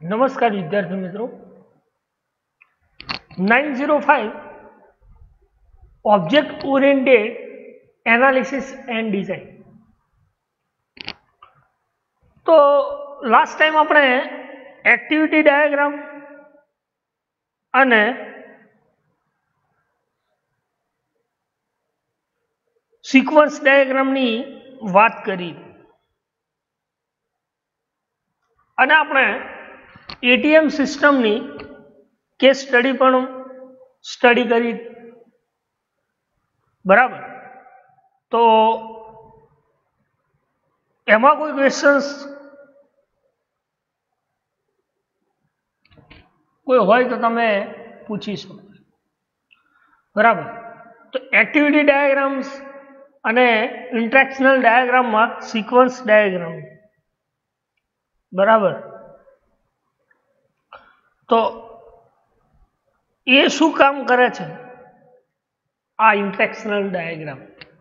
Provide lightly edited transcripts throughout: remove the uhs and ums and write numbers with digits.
नमस्कार विद्यार्थी मित्रों 905 object oriented analysis and design. तो लास्ट टाइम આપણે एक्टिविटी डायग्राम અને सीक्वेंस डायग्राम ની વાત કરી અને આપણે एटीएम सिस्टम नी केस स्टडी पण स्टडी करी बराबर। तो एमां कोई क्वेश्चंस कोई होय तो तमे पूछी शको बराबर। तो एक्टिविटी डायग्राम्स अने इंट्रेक्शनल डायग्राम में सीक्वेंस डायग्राम बराबर। तो ये शू काम करे छे आ इंट्रेक्शनल डायग्राम।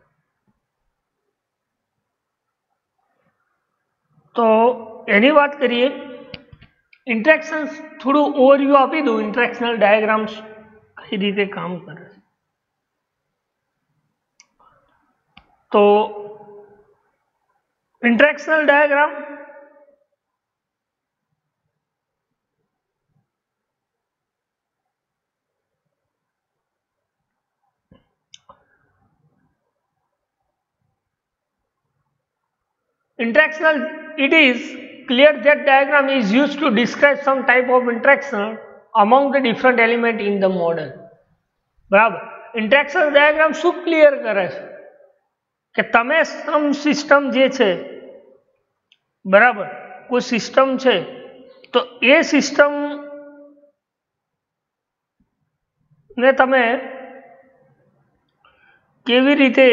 तो एनी बात करिए इंट्रेक्शन थोड़ू ओवरव्यू आपी दो इंट्रेक्शनल डायग्राम्स कई रीते काम करे। तो interactional diagram Interactional, it is clear that diagram is used to describe some type of interaction among the different element in the model. बराबर। इंट्रेक्शनल डायग्राम શું ક્લિયર કરે છે કે તમે સમ સિસ્ટમ જે છે બરાબર, કોઈ સિસ્ટમ છે તો એ સિસ્ટમ ને તમે કેવી રીતે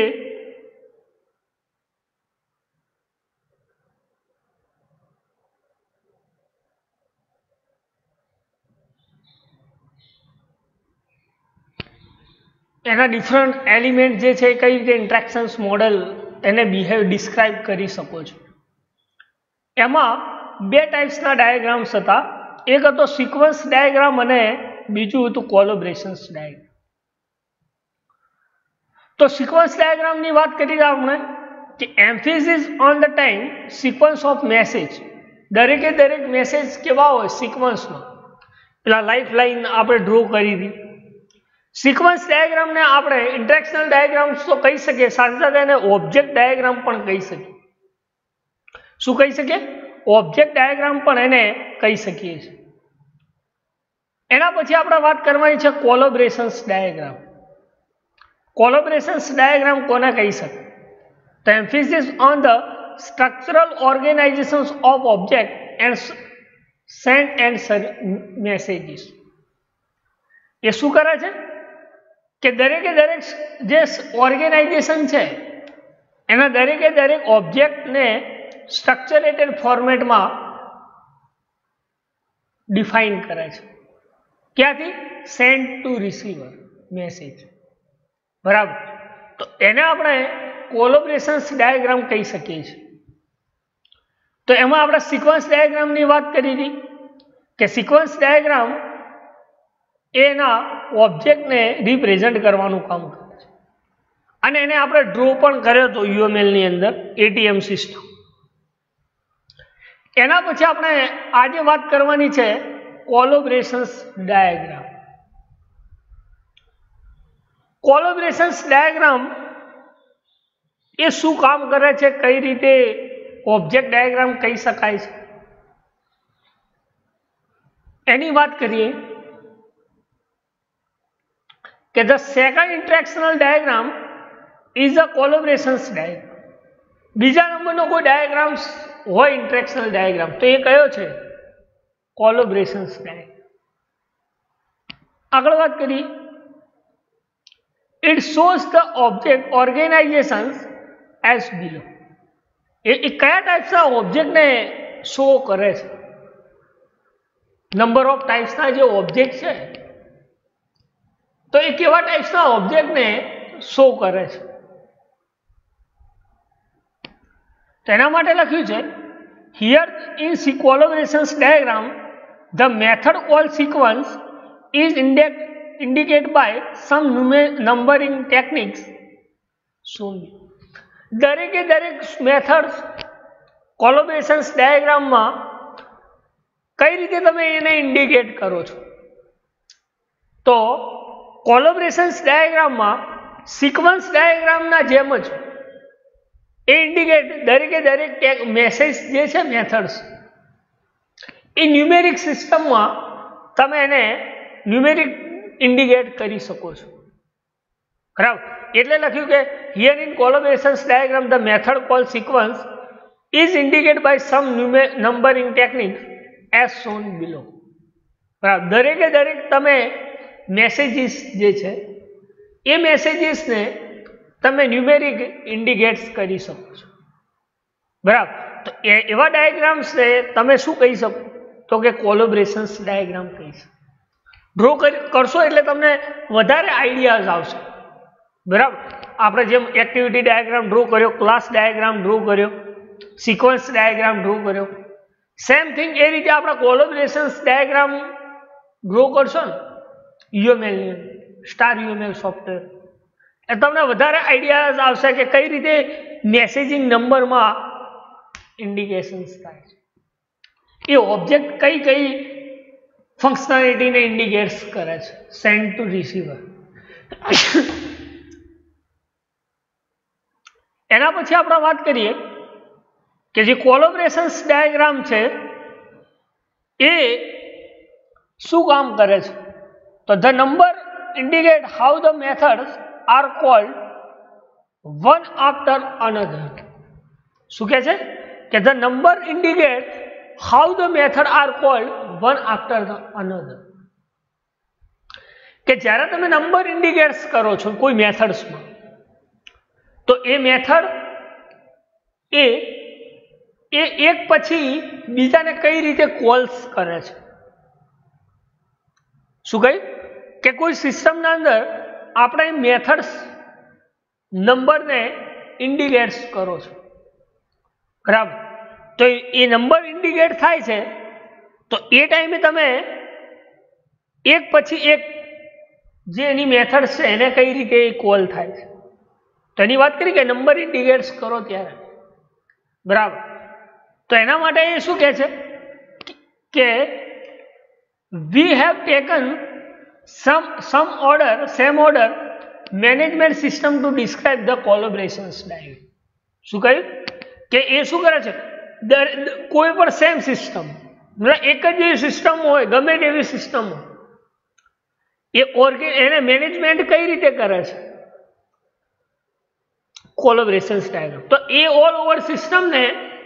एना डिफरंट एलिमेंट जे छे कई रीते इंट्रेक्शन्स मॉडल एने बिहेव डिस्क्राइब करी सको छो। एमां बे टाइप्सना डायग्राम्स हता, एक हतो सीक्वेंस डायग्राम अने बीजुं हतुं कोलेबोरेशन्स डायग्राम। तो सीक्वेंस डायग्राम नी वात करी आपणे कि emphasis on the time sequence of message. दरेके दरेक मैसेज केवा होय सीक्वेंस में, पेला लाइफ लाइन आपणे ड्रो करी दी। सीक्वेंस डायग्राम ने आपणे इंट्रेक्शनल डायग्राम तो कही सके, साथ साथ एने ऑब्जेक्ट डायग्राम पण कही सके। शुं कही सके? ऑब्जेक्ट डायग्राम पण एने कही सकीए छीए। एना पछी आपणे वात करवानी छे कोलेबोरेशन्स डायग्राम। कोलेबोरेशन्स डायग्राम कोने कही सके? तो emphasis on the structural organisations of object and send and messages. ये शुं करे छे कि दरेके दरेक जे ऑर्गेनाइजेशन है एना दरेके दरेक ऑब्जेक्ट ने स्ट्रक्चरेटेड फॉर्मेट में डिफाइन करे छे। क्यांथी? सेंड टू रिसीवर मैसेज बराबर। तो एने आपणे कोलेबोरेशन्स डायग्राम कही सकीए छीए। तो एमां आपणे सीक्वेंस डायग्राम नी वात करी थी कि सीक्वेंस डायग्राम एना ऑब्जेक्ट ने रिप्रेजेंट करवानुं काम करे छे अने एने आपणे ड्रो पण कर्यो तो यूएमएल नी अंदर एटीएम सिस्टम। एना पछी आपणे आजे वात करवानी छे कोलेबोरेशन्स डायग्राम। कोलेबोरेशन्स डायग्राम ए शुं काम करे छे, कई रीते ऑब्जेक्ट डायग्राम कही शकाय छे एनी वात करीए कि the second interactional diagram is a collaborations diagram। बीजा नंबरनो कोई डायग्राम्स होय इंट्रेक्शनल डायग्राम तो ये कयो छे? Collaborations diagram. आगळ वात करी, it shows the object organisations as below. ये कया टाइप्सना ऑब्जेक्ट ने शो करे छे? नंबर ऑफ टाइप्सना जे ऑब्जेक्ट छे तो ये केवा टाइप्सना ऑब्जेक्ट ने शो करे छे। तो एना माटे लख्युं छे here in collaborations diagram The method called sequence is indicated by some numbering techniques shown. દરેકે દરેક મેથડ્સ કોલેબરેશન ડાયાગ્રામમાં કઈ રીતે તમે એને ઇન્ડિકેટ કરો છો? તો કોલેબરેશન ડાયાગ્રામમાં સિક્વન્સ ડાયાગ્રામના જેમ જ એ ઇન્ડિકેટ દરેકે દરેક મેસેજ જે છે મેથડ્સ એ ન્યુમેરિક સિસ્ટમમાં તમે એને ન્યુમેરિક ઇન્ડિકેટ કરી શકો છો, બરાબર. એટલે લખ્યું કે here in collaboration diagram the method call sequence is indicate by some numbering technique as shown below. બરાબર. દરેકે દરેક તમે મેસેજીસ જે છે એ મેસેજીસને તમે ન્યુમેરિક ઇન્ડિકેટ્સ કરી શકો છો, બરાબર. તો એવા ડાયાગ્રામ્સને તમે શું કહી શકો? તો કે કોલેબરેશન ડાયાગ્રામ કહી શકો. ડ્રો કરશો એટલે તમને વધારે આઈડિયાઝ આવશે, બરાબર. આપણે જેમ એક્ટિવિટી ડાયાગ્રામ ડ્રો કર્યો, ક્લાસ ડાયાગ્રામ ડ્રો કર્યો, સિક્વન્સ ડાયાગ્રામ ડ્રો કર્યો, સેમ થિંગ એ રીતે આપણે કોલેબરેશન ડાયાગ્રામ ડ્રો કરશો ને UML સ્ટાર UML સોફ્ટવેર, એ તમને વધારે આઈડિયાઝ આવશે કે કઈ રીતે મેસેજિંગ નંબરમાં ઇન્ડિકેશન્સ થાય છે, એ ઓબ્જેક્ટ કઈ કઈ ફંક્શનાલિટીને ઇન્ડિકેટ્સ કરે છે, સેન્ડ ટુ રિસીવર. એના પછી આપણે વાત કરીએ કે જે કોલેબરેશન ડાયાગ્રામ છે એ શું કામ કરે છે? તો the number indicate how the methods are called one after another. શું કહે છે? કે the number indicate how the method are called one after another. કે જ્યારે તમે નંબર ઇન્ડિકેટ્સ કરો છો કોઈ મેથડ્સમાં, તો એ મેથડ એ એક પછી બીજાને કઈ રીતે કોલ્સ કરે છે. શું કહ્યું? કે કોઈ સિસ્ટમના અંદર આપણે મેથડ્સ નંબરને ઇન્ડિકેટ્સ કરો છો, બરાબર. તો એ નંબર ઇન્ડિકેટ થાય છે તો એ ટાઈમે તમે એક પછી એક જે એની મેથડ્સ છે એને કઈ રીતે કોલ થાય છે તો એની વાત કરી કે નંબર ઇન્ડિકેટ્સ કરો ત્યારે, બરાબર. તો એના માટે એ શું કહે છે કે we have taken some order management system to describe the collaboration diagram. શું કહ્યું? કે એ શું કરે છે? કોઈ પણ સેમ સિસ્ટમ, એક જ એવી સિસ્ટમ હોય, ગમે તેવી સિસ્ટમ હોય, એને મેનેજમેન્ટ કઈ રીતે કરે છે? Collaboration diagram. તો એ ઓલ ઓવર સિસ્ટમને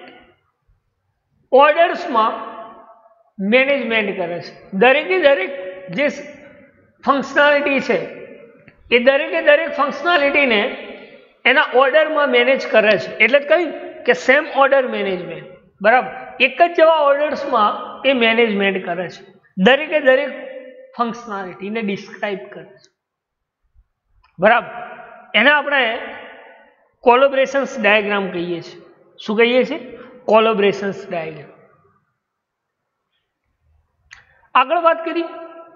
ઓર્ડર્સમાં મેનેજમેન્ટ કરે છે. દરેકે દરેક જે ફંક્શનાલિટી છે એ દરેકે દરેક ફંક્શનાલિટીને એના ઓર્ડરમાં મેનેજ કરે છે. એટલે જ કહ્યું કે સેમ ઓર્ડર મેનેજમેન્ટ, બરાબર. એક જ જેવા ઓર્ડર્સમાં એ મેનેજમેન્ટ કરે છે, દરેકે દરેક ફંક્શનાલિટીને ડિસ્ક્રાઇબ કરે છે, બરાબર. એને આપણે કોલેબરેશન ડાયાગ્રામ કહીએ છીએ. શું કહીએ છીએ? Collaboration diagram. આગળ વાત કરી,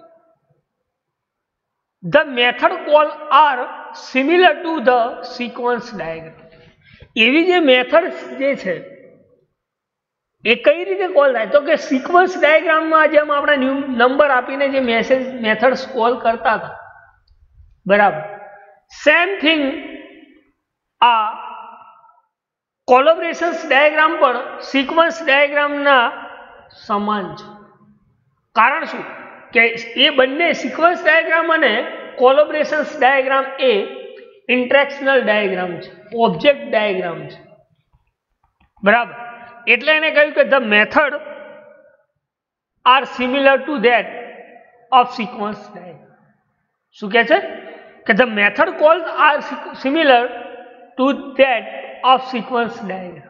the method call are similar to the sequence diagram. એવી જે મેથડ્સ જે છે એ કઈ રીતે કોલ થાય? તો કે સિક્વન્સ ડાયાગ્રામમાં જેમ આપણે નંબર આપીને જે મેથડ્સ કોલ કરતા હતા, બરાબર. સેમ થિંગ આ કોલેબરેશન ડાયાગ્રામ પણ સિક્વન્સ ડાયાગ્રામના સમાન છે. કારણ શું? કે એ બંને સિક્વન્સ ડાયાગ્રામ અને કોલેબરેશન ડાયાગ્રામ એ ઇન્ટ્રેક્શનલ ડાયાગ્રામ છે, ઓબ્જેક્ટ ડાયાગ્રામ છે, બરાબર. એટલે એને કહ્યું કે the method are similar to that of sequence diagram. શું કહે છે? કે the method calls are similar to that of sequence diagram.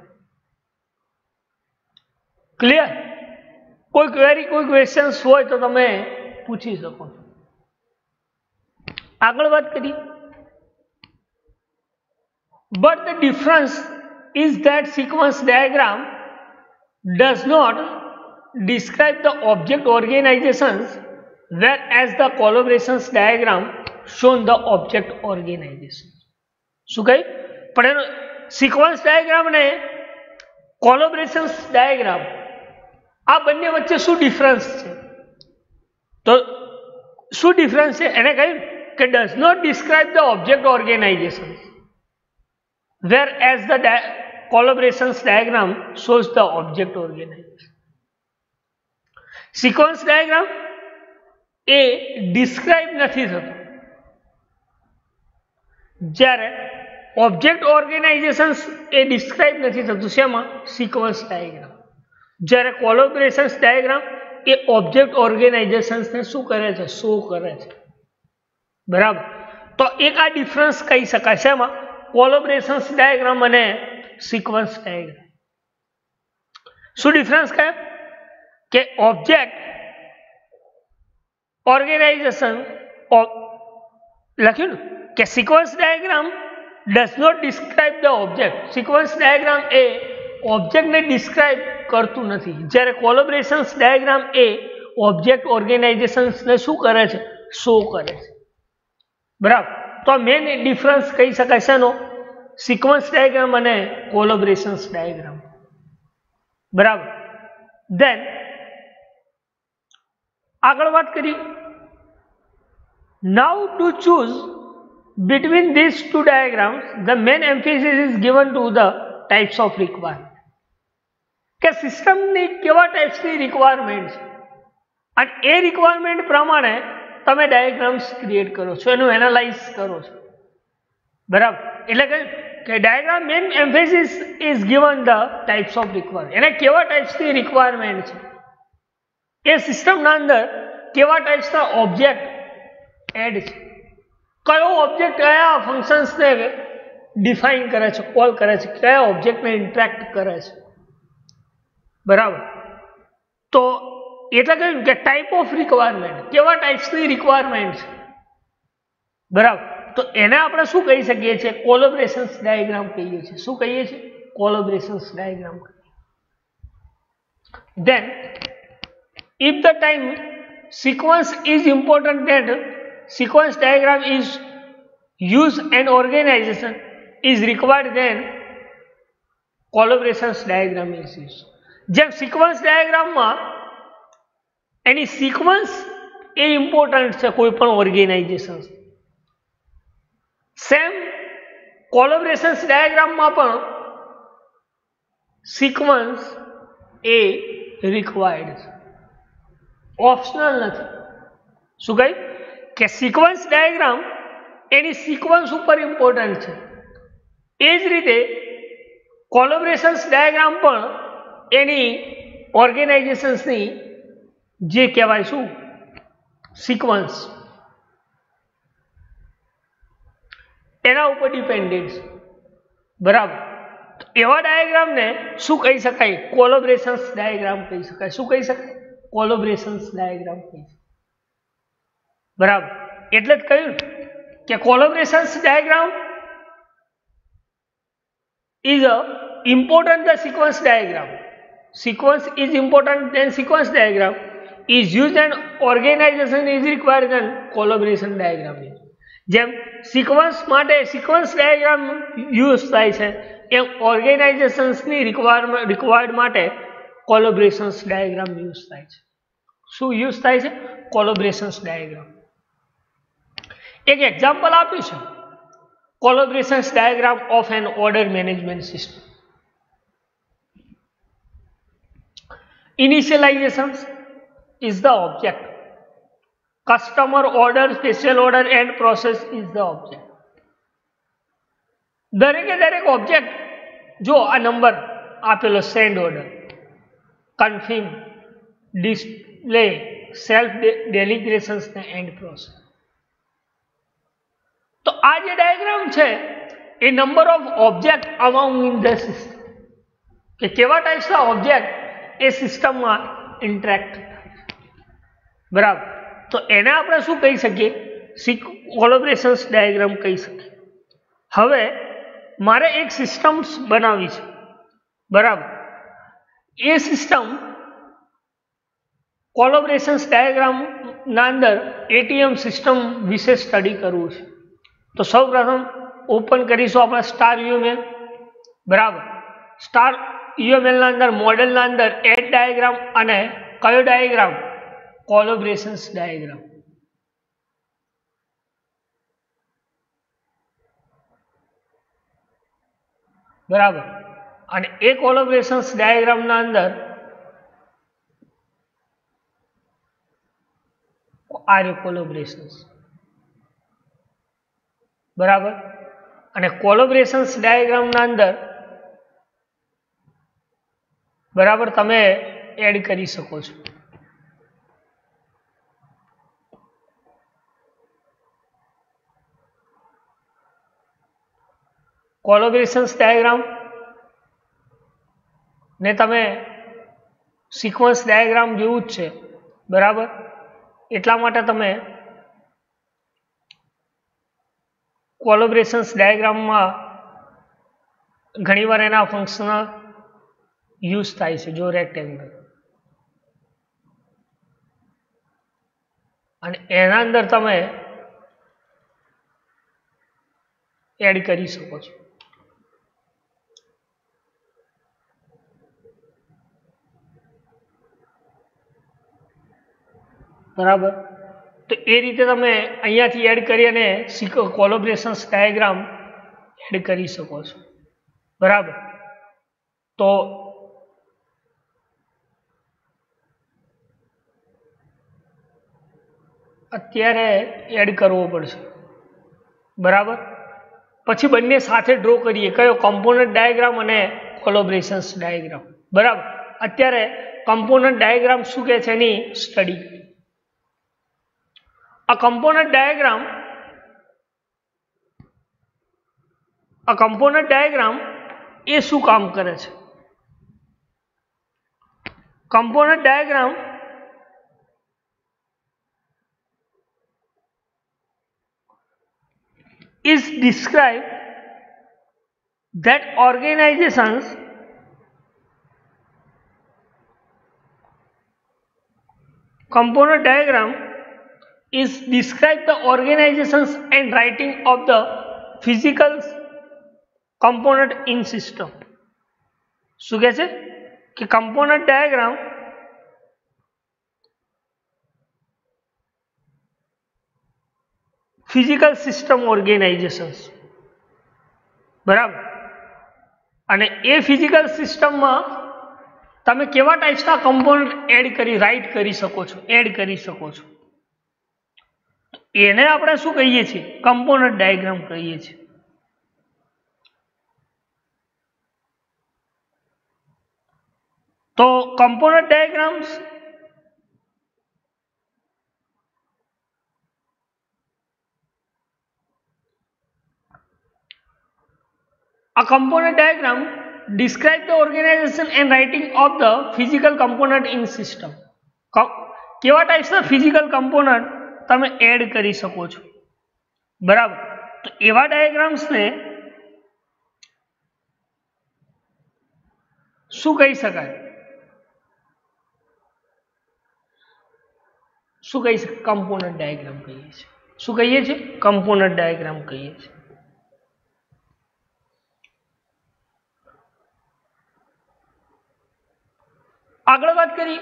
Clear? કોઈ ક્વેરી, કોઈ ક્વેશ્ચન્સ હોય તો તમે પૂછી શકો. આગળ વાત કરી, but the difference is that sequence diagram does not describe the object organizations, whereas the collaborations diagram shown the object organization. શું કહ્યું? પણ એનો સિક્વન્સ ડાયાગ્રામ ને કોલેબોરેશન્સ ડાયાગ્રામ આ બંને વચ્ચે શું ડિફરન્સ છે? તો શું ડિફરન્સ છે એને કહ્યું કે does not describe the object organizations, whereas the collaborations diagram shows the object organization. Sequence diagram એ ડિસ્ક્રાઇબ નથી થતું, જ્યારે ઓબ્જેક્ટ ઓર્ગેનાઇઝેશન્સ એ ડિસ્ક્રાઇબ નથી થતું શેમાં? Sequence diagram. જ્યારે કોલેબોરેશન્સ ડાયાગ્રામ એ ઓબ્જેક્ટ ઓર્ગેનાઇઝેશન્સને શું કરે છે? શો કરે છે. બરાબર. તો એક આ ડિફરન્સ કહી શકાય શેમાં? કોલેબોરેશન્સ ડાયાગ્રામ અને સિક્વન્સ ડાયાગ્રામ. શું ડિફરન્સ કહે કે ઓબ્જેક્ટ ઓર્ગેનાઇઝેશન લખ્યું ને કે sequence diagram does not describe the object. Sequence diagram એ ઓબ્જેક્ટને ડિસ્ક્રાઇબ કરતું નથી, જ્યારે કોલેબોરેશન્સ ડાયાગ્રામ એ ઓબ્જેક્ટ ઓર્ગેનાઇઝેશન્સને શું કરે છે? શો કરે છે. બરાબર. તો મેઇન ડિફરન્સ કહી શકાય છે એનો સિક્વન્સ ડાયાગ્રામ અને કોલેબોરેશન્સ ડાયાગ્રામ. બરાબર. દેન આગળ વાત કરી. Now to choose between these two diagrams, the main emphasis is given to the types of requirement. કે સિસ્ટમની કેવા ટાઈપ્સની રિક્વાયરમેન્ટ છે અને એ રિક્વાયરમેન્ટ પ્રમાણે તમે ડાયાગ્રામ્સ ક્રિએટ કરો છો, એનું એનાલાઇઝ કરો છો. બરાબર. એટલે કે diagram main emphasis is given the types of requirement. એને કેવા ટાઈપ્સની રિક્વાયરમેન્ટ છે, એ સિસ્ટમના અંદર કેવા ટાઈપ્સના ઓબ્જેક્ટ એડ છે, કયો ઓબ્જેક્ટ કયા ફંક્શન્સને ડિફાઇન કરે છે, કોલ કરે છે, કયા ઓબ્જેક્ટને ઇન્ટરેક્ટ કરે છે. બરાબર. તો એટલે કહ્યું કે ટાઈપ ઓફ રિક્વાયરમેન્ટ, કેવા ટાઈપ્સની રિક્વાયરમેન્ટ છે. બરાબર. તો એને આપણે શું કહી શકીએ છીએ? કોલેબોરેશન્સ ડાયાગ્રામ કહીએ છીએ. શું કહીએ છીએ? Collaborations diagram. Then if the time sequence is important, that sequence diagram is used and organization is required, then collaborations diagram is used. જેમ સિક્વન્સ ડાયાગ્રામમાં એની સિક્વન્સ એ ઇમ્પોર્ટન્ટ છે કોઈ પણ ઓર્ગેનાઇઝેશન, સેમ કોલેબોરેશન્સ ડાયાગ્રામમાં પણ સિક્વન્સ એ રિક્વાયર્ડ છે, ઓપ્શનલ નથી. શું કહ્યું કે સિક્વન્સ ડાયાગ્રામ એની સિક્વન્સ ઉપર ઇમ્પોર્ટન્ટ છે, એ જ રીતે કોલેબોરેશન્સ ડાયાગ્રામ પણ એની ઓર્ગેનાઇઝેશન્સની જે કહેવાય શું સિક્વન્સ એના ઉપર ડિપેન્ડન્ટ છે. બરાબર. એવા ડાયાગ્રામને શું કહી શકાય? કોલેબોરેશન્સ ડાયાગ્રામ કહી શકાય. શું કહી શકાય? કોલેબોરેશન્સ ડાયાગ્રામ કહી શકાય. બરાબર. એટલે જ કહ્યું કે collaborations diagram is important the sequence diagram. Sequence is important, then sequence diagram is used and organization is required, then collaboration diagram. જેમ સિક્વન્સ માટે સિક્વન્સ ડાયાગ્રામ યુઝ થાય છે, એમ ઓર્ગેનાઇઝેશન્સની રિક્વાયર્ડ માટે કોલેબોરેશન્સ ડાયાગ્રામ યુઝ થાય છે. શું યુઝ થાય છે? કોલેબોરેશન્સ ડાયાગ્રામ. એક એક્ઝામ્પલ આપ્યું છે, collaborations diagram of an order management system. Initializations is the object. Customer order, special order and process is the object. દરેકે દરેક ઓબ્જેક્ટ જો આ નંબર આપેલો send order, confirm, display, self delegations ને એન્ડ પ્રોસેસ. તો આ જે ડાયાગ્રામ છે એ number of object amount in the system, કે કેવા ટાઈપ્સના ઓબ્જેક્ટ એ સિસ્ટમમાં ઇન્ટરેક્ટ થાય. બરાબર. તો એને આપણે શું કહી શકીએ? કોલેબોરેશન્સ ડાયાગ્રામ કહી શકીએ. હવે મારે એક સિસ્ટમ બનાવવી છે. બરાબર. એ સિસ્ટમ કોલોબરેશન્સ ડાયાગ્રામના અંદર એટીએમ સિસ્ટમ વિશે સ્ટડી કરવું છે. તો સૌ પ્રથમ ઓપન કરીશું આપણે સ્ટાર યુએમએલ. બરાબર, સ્ટાર યુએમએલ ના અંદર મોડેલના અંદર એડ ડાયાગ્રામ અને કયો ડાયાગ્રામ? કોલોબરેશન્સ ડાયાગ્રામ. બરાબર, અને એ કોલોબરેશન્સ ડાયાગ્રામના અંદર આ કોલોબરેશન્સ. બરાબર, અને કોલોબરેશન્સ ડાયાગ્રામના અંદર બરાબર તમે એડ કરી શકો છો. કોલોબરેશન્સ ડાયાગ્રામ ને તમે સિક્વન્સ ડાયાગ્રામ જેવું જ છે. બરાબર, એટલા માટે તમે કોલોબરેશન્સ ડાયાગ્રામમાં ઘણીવાર એના ફંક્શન યુઝ થાય છે. જો રેક્ટેંગલ અને એના અંદર તમે એડ કરી શકો છો. બરાબર, તો એ રીતે તમે અહીંયાથી એડ કરી અને કોલોબરેશન્સ ડાયાગ્રામ એડ કરી શકો છો. બરાબર, તો અત્યારે એડ કરવો પડશે. બરાબર, પછી બંને સાથે ડ્રો કરીએ, કયો? કમ્પોનન્ટ ડાયાગ્રામ અને કોલોબરેશન્સ ડાયાગ્રામ. બરાબર, અત્યારે કમ્પોનન્ટ ડાયાગ્રામ શું કહે છે એની સ્ટડી. A component diagram એ શું કામ કરે છે? component diagram is describe that organizations component diagram is describe the organizations and writing of the physical component in system. શું કહે છે કે component diagram physical system organizations. બરાબર, અને એ ફિઝિકલ સિસ્ટમમાં તમે કેવા ટાઈપ્સના કમ્પોનન્ટ રાઇટ કરી શકો છો, એડ કરી શકો છો. એને આપણે શું કહીએ છીએ? કમ્પોનન્ટ ડાયાગ્રામ કહીએ છીએ. તો component diagrams a component diagram describe the organization and writing of the physical component in system. કેવા ટાઈપ્સના ફિઝિકલ કમ્પોનન્ટ તમે એડ કરી શકો છો. બરાબર, તો એવા ડાયાગ્રામ્સને શું કહી શકાય? શું કહી શકાય? કમ્પોનન્ટ ડાયાગ્રામ કહીએ છીએ. શું કહીએ છીએ? કમ્પોનન્ટ ડાયાગ્રામ કહીએ છીએ. આગળ વાત કરીએ.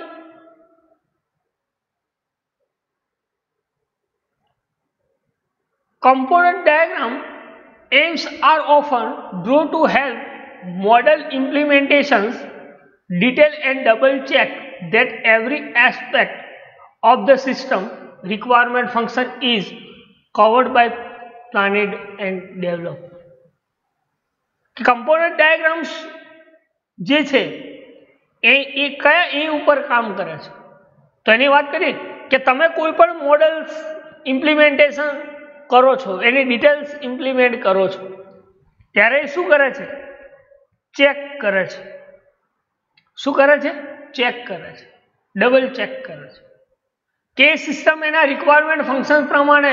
Component diagram aims are often drawn to help model implementations, detail and double check that every aspect of the system requirement function is covered by planned and developed. Component diagrams જે છે એ કયા એ ઉપર કામ કરે છે? તો એની વાત કરીએ કે તમે કોઈ પણ મોડલ્સ ઇમ્પ્લિમેન્ટેશન કરો છો, એની ડિટેલ્સ ઇમ્પ્લિમેન્ટ કરો છો, ત્યારે એ શું કરે છે? ચેક કરે છે. શું કરે છે? ચેક કરે છે, ડબલ ચેક કરે છે કે સિસ્ટમ એના રિક્વાયરમેન્ટ ફંક્શન પ્રમાણે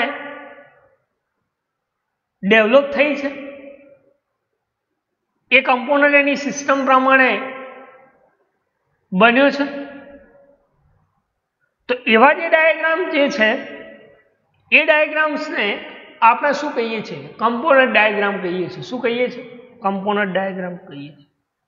ડેવલપ થઈ છે, એ કમ્પોનન્ટ એની સિસ્ટમ પ્રમાણે બન્યો છે. તો એવા જે ડાયાગ્રામ જે છે એ ડાયાગ્રામ્સને આપણે શું કહીએ છીએ? કમ્પોનન્ટ ડાયાગ્રામ કહીએ છીએ. શું કહીએ છીએ? કમ્પોનન્ટ ડાયાગ્રામ કહીએ છીએ.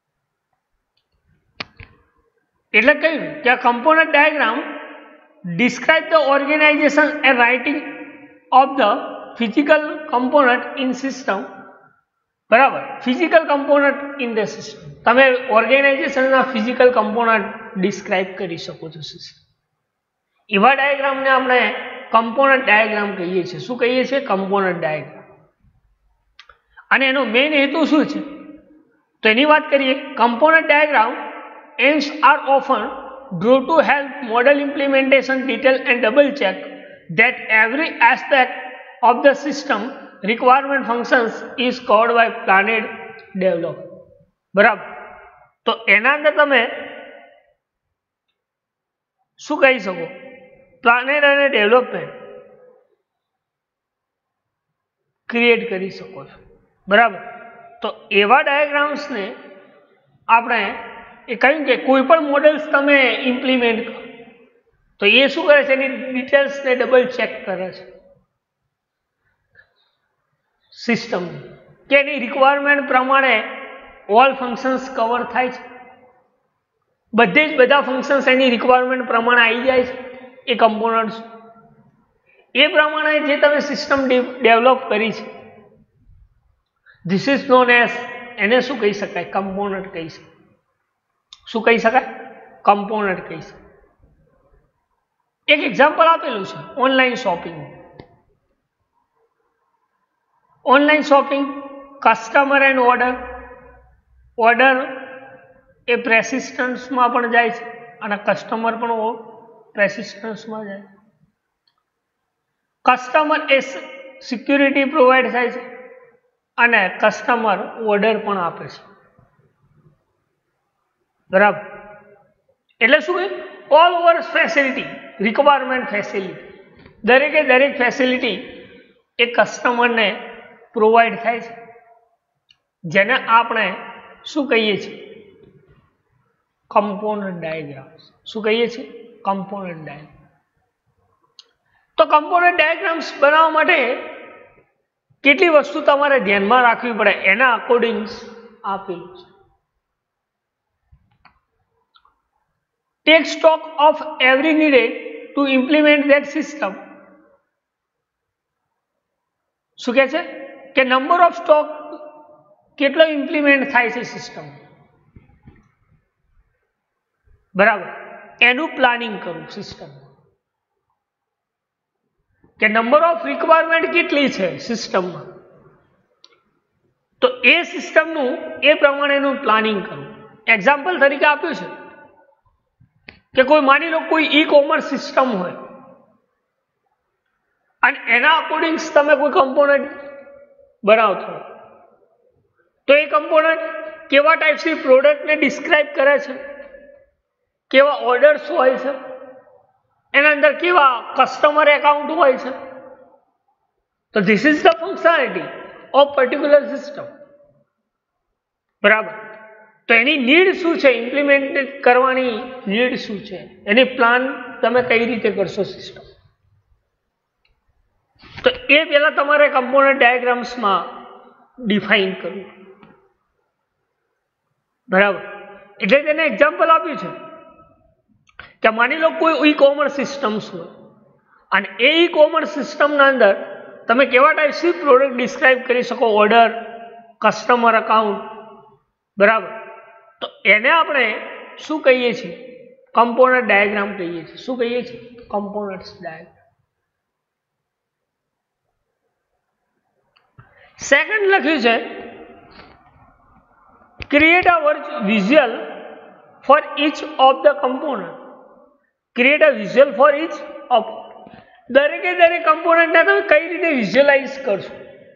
એટલે કહ્યું કે આ component diagram describe the organization and writing of the physical component in system. બરાબર, physical component in the system. તમે ઓર્ગેનાઇઝેશનના ફિઝિકલ કમ્પોનન્ટ ડિસ્ક્રાઇબ કરી શકો છો સિસ્ટમ. એવા ડાયાગ્રામને આપણે કમ્પોનન્ટ ડાયાગ્રામ કહીએ છીએ. શું કહીએ છીએ? Component diagram. અને એનો મેઇન હેતુ શું છે તો એની વાત કરીએ. Component diagram aims are often drawn to help model implementation detail and double check that every aspect of the system requirement functions is covered by planned development. બરાબર, તો એના અંદર તમે શું કહી શકો? પ્લાનેડ અને ડેવલપમેન્ટ ક્રિએટ કરી શકો છો. બરાબર, તો એવા ડાયાગ્રામ્સને આપણે એ કહ્યું કે કોઈ પણ મોડેલ્સ તમે ઇમ્પ્લિમેન્ટ કરો તો એ શું કરે છે? એની ડિટેલ્સને ડબલ ચેક કરે છે સિસ્ટમ કે એની રિક્વાયરમેન્ટ પ્રમાણે ઓલ ફંક્શન્સ કવર થાય છે. બધા ફંક્શન્સ એની રિક્વાયરમેન્ટ પ્રમાણે આવી જાય છે. એ કમ્પોનન્ટ્સ એ પ્રમાણે જે તમે સિસ્ટમ ડેવલપ કરી છે ધીસ ઇઝ નોન એઝ, એને શું કહી શકાય? કમ્પોનન્ટ કહી શકાય. શું કહી શકાય? કમ્પોનન્ટ કહી શકાય. એક એક્ઝામ્પલ આપેલું છે online shopping. Online shopping, customer and order એ પ્રેસિસ્ટન્સમાં પણ જાય છે અને કસ્ટમર પણ પ્રેસિસ્ટન્સમાં જાય છે. કસ્ટમર એ સિક્યુરિટી પ્રોવાઈડ થાય છે અને કસ્ટમર ઓર્ડર પણ આપે છે. બરાબર, એટલે શું કહે? All over facility, requirement facility, દરેક ફેસિલિટી એ કસ્ટમરને પ્રોવાઈડ થાય છે, જેને આપણે શું કહીએ છીએ? Component diagram. શું કહીએ છીએ? Component diagram. તો કમ્પોનન્ટ ડાયાગ્રામ્સ બનાવવા માટે કેટલી વસ્તુ તમારે ધ્યાનમાં રાખવી પડે એના અકોર્ડિંગ આપેલું છે. Take stock of every needed to implement that system. શું કહે છે કે નંબર ઓફ સ્ટોક કેટલો ઇમ્પ્લિમેન્ટ થાય છે સિસ્ટમ. બરાબર, એનું પ્લાનિંગ કરવું સિસ્ટમ. કે નંબર ઓફ રિક્વાયરમેન્ટ કેટલી છે સિસ્ટમમાં, તો એ સિસ્ટમનું એ પ્રમાણેનું પ્લાનિંગ કરવું. એક્ઝામ્પલ તરીકે આપ્યું છે કે કોઈ માની લો કોઈ ઈ કોમર્સ સિસ્ટમ હોય અને એના અકોર્ડિંગ તમે કોઈ કમ્પોનન્ટ બનાવતો હોય તો એ કમ્પોનન્ટ કેવા ટાઈપ્સની પ્રોડક્ટને ડિસ્ક્રાઇબ કરે છે, કેવા ઓર્ડર્સ હોય છે, એના અંદર કેવા કસ્ટમર એકાઉન્ટ હોય છે. તો this is the functionality of particular system. બરાબર, તો એની નીડ શું છે? ઇમ્પ્લિમેન્ટ કરવાની નીડ શું છે? એની પ્લાન તમે કઈ રીતે કરશો સિસ્ટમ? તો એ પહેલા તમારે કમ્પોનન્ટ ડાયાગ્રામ્સમાં ડિફાઇન કરવું. બરાબર, એટલે તેને એક્ઝામ્પલ આપ્યું છે કે માની લો કોઈ ઈ કોમર્સ સિસ્ટમ્સ હોય અને એ ઈ કોમર્સ સિસ્ટમના અંદર તમે કેવા ટાઈપની પ્રોડક્ટ ડિસ્ક્રાઇબ કરી શકો? Order, customer account. બરાબર, તો એને આપણે શું કહીએ છીએ? કમ્પોનન્ટ ડાયાગ્રામ કહીએ છીએ. શું કહીએ છીએ? Component diagram. સેકન્ડ લખ્યું છે create a visual for each of the component. Create a visual for each of. દરેક કમ્પોનન્ટને તમે કઈ રીતે વિઝ્યુઅલાઇઝ કરશો?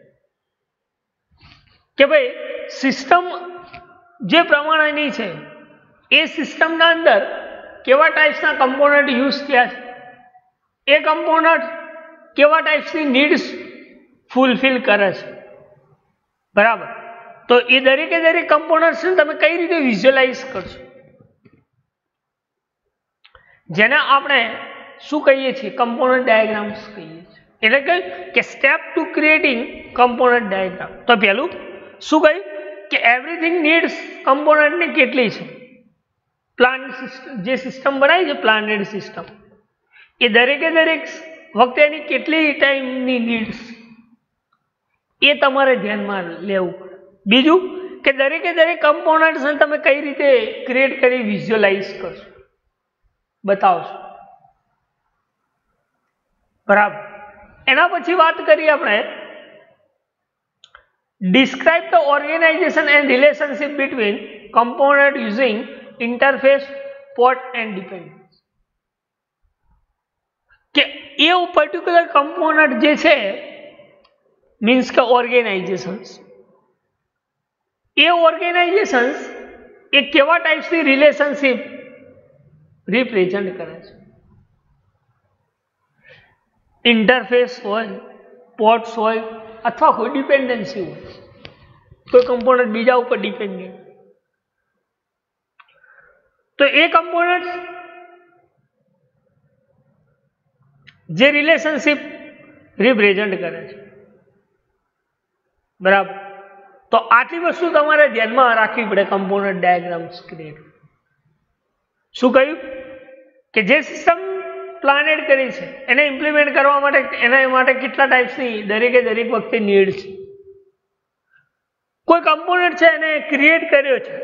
કે ભાઈ સિસ્ટમ જે પ્રમાણેની છે એ સિસ્ટમના અંદર કેવા ટાઈપ્સના કમ્પોનન્ટ યુઝ થયા છે, એ કમ્પોનન્ટ કેવા ટાઈપ્સની નીડ્સ ફૂલફિલ કરે છે. બરાબર, તો એ દરેક કમ્પોનન્ટ્સને તમે કઈ રીતે વિઝ્યુઅલાઇઝ કરશો? જેને આપણે શું કહીએ છીએ? કમ્પોનન્ટ ડાયાગ્રામ્સ કહીએ છીએ. એટલે કે step to creating component diagram. તો પહેલું શું કહ્યું કે એવરીથિંગ નીડ્સ કમ્પોનન્ટની કેટલી છે? પ્લાન સિસ્ટમ, જે સિસ્ટમ બનાવી છે પ્લાનેડ સિસ્ટમ, એ દરેકે દરેક વખતે એની કેટલી ટાઈમની નીડ્સ એ તમારે ધ્યાનમાં લેવું પડે. બીજું કે દરેકે દરેક કમ્પોનન્ટ્સને તમે કઈ રીતે ક્રિએટ કરી વિઝ્યુઅલાઇઝ કરશો, બતાવશો. બરાબર. એના પછી વાત કરીએ આપણે describe the organization and relationship between component using interface, port and dependence. કે એ પર્ટિક્યુલર કમ્પોનન્ટ જે છે મીન્સ કે ઓર્ગેનાઇઝેશન્સ, એ ઓર્ગેનાઇઝેશન્સ એ કેવા ટાઈપ્સની રિલેશનશિપ રિપ્રેઝન્ટ કરે છે? ઇન્ટરફેસ હોય, પોર્ટ્સ હોય, અથવા કોઈ ડિપેન્ડન્સી હોય, કોઈ કમ્પોનન્ટ બીજા ઉપર ડિપેન્ડન્ટ. તો એ કમ્પોનન્ટ જે રિલેશનશિપ રિપ્રેઝન્ટ કરે છે. બરાબર. તો આટલી વસ્તુ તમારે ધ્યાનમાં રાખવી પડે કમ્પોનન્ટ ડાયાગ્રામ્સ ક્રિએટ. શું કહ્યું કે જે સિસ્ટમ પ્લાનેડ કરી છે એને ઇમ્પ્લિમેન્ટ કરવા માટે એના માટે કેટલા ટાઈપ્સની દરેકે દરેક વખતે નીડ છે. કોઈ કમ્પોનન્ટ છે એને ક્રિએટ કર્યો છે,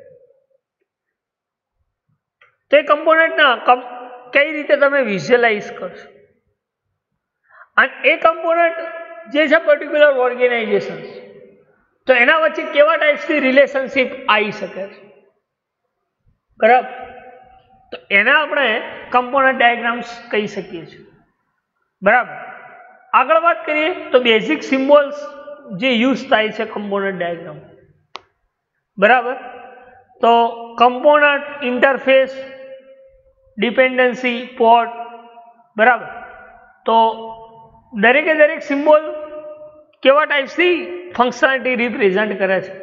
તે કમ્પોનન્ટના કઈ રીતે તમે વિઝ્યુઅલાઇઝ કરશો? અને એ કમ્પોનન્ટ જે છે પર્ટિક્યુલર ઓર્ગેનાઇઝેશન, તો એના વચ્ચે કેવા ટાઈપ્સની રિલેશનશિપ આવી શકે છે? બરાબર. તો એના આપણે કમ્પોનન્ટ ડાયાગ્રામ્સ કહી શકીએ છીએ. બરાબર. આગળ વાત કરીએ તો બેઝિક સિમ્બોલ્સ જે યુઝ થાય છે કમ્પોનન્ટ ડાયાગ્રામ. બરાબર. તો કમ્પોનન્ટ, ઇન્ટરફેસ, ડિપેન્ડન્સી, પોર્ટ. બરાબર. તો દરેકે દરેક સિમ્બોલ કેવા ટાઈપ્સની ફંક્શનાલિટી રિપ્રેઝન્ટ કરે છે?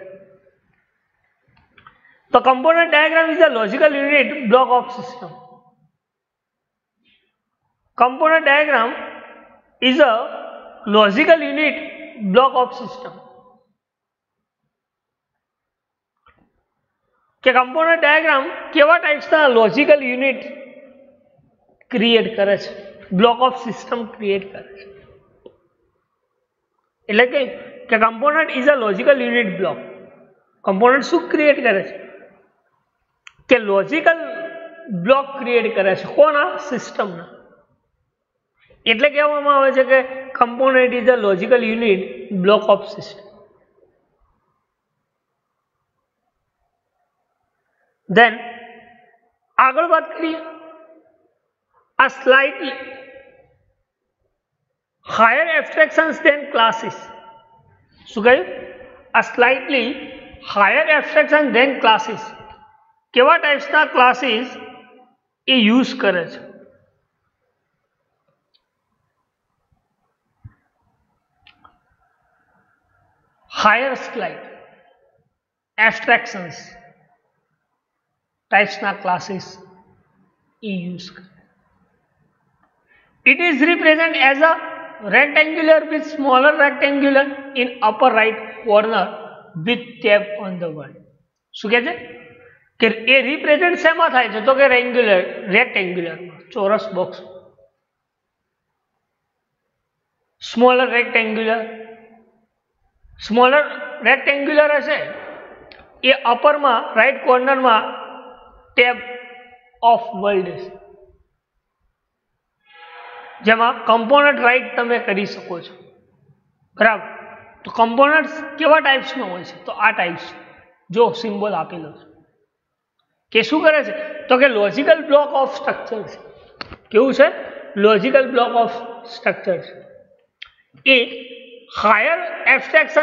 તો component diagram is a logical unit block of system. Component diagram is a logical unit block of system. કે કમ્પોનન્ટ ડાયાગ્રામ કેવા ટાઈપ્સના લોજિકલ યુનિટ ક્રિએટ કરે છે, બ્લોક ઓફ સિસ્ટમ ક્રિએટ કરે છે. એટલે કે component is a logical unit block. Component શું ક્રિએટ કરે છે? કે લોજિકલ બ્લોક ક્રિએટ કરે છે. કોના? સિસ્ટમના. એટલે કહેવામાં આવે છે કે component is a logical unit block of system. Then આગળ વાત કરીએ a slightly higher abstractions than classes. શું કહ્યું? a slightly higher abstraction than classes. કેવા ટાઈપ્સના ક્લાસીસ એ યુઝ કરે છે? હાયર સ્લાઇડ abstractions typesના classes એ use કરે. It is represented as a rectangular with smaller rectangular in upper right corner with tab on the word. શું કહે છે કે એ રિપ્રેઝન્ટ શેમાં થાય છે? તો કે રેક્ટેન્ગ્યુલર ચોરસ બોક્સ, સ્મોલર રેક્ટેન્ગ્યુલર હશે એ અપરમાં રાઈટ કોર્નરમાં ટેબ ઓફ વર્લ્ડ છે, જેમાં કમ્પોનન્ટ રાઈટ તમે કરી શકો છો. બરાબર. તો કમ્પોનન્ટ્સ કેવા ટાઈપ્સનો હોય છે? તો આ ટાઈપ્સ જો સિમ્બોલ આપેલો છે કે શું કરે છે? તો કે લોજિકલ બ્લોક ઓફ સ્ટ્રક્ચર છે. કેવું છે? લોજિકલ બ્લોક ઓફ સ્ટ્રક્ચર છે. એ હાયર એબ્સ્ટ્રેક્શન